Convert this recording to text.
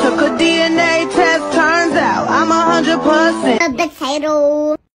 Took a DNA test, turns out I'm 100%. A potato.